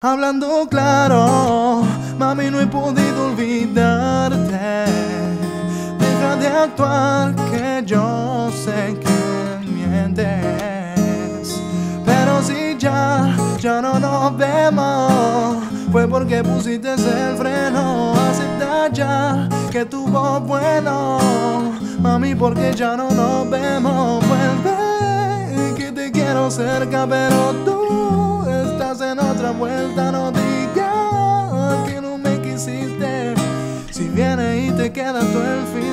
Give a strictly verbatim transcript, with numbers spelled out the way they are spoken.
Hablando claro, mami, no he podido olvidarte. Deja de actuar, que yo sé que mientes. Pero si ya, ya no nos vemos, fue porque pusiste el freno. Acepta ya que tuvo bueno, mami, porque ya no nos vemos. Vuelve, que te quiero cerca, pero tú estás en otra vuelta. No digas que no me quisiste, si vienes y te quedas tú el fin.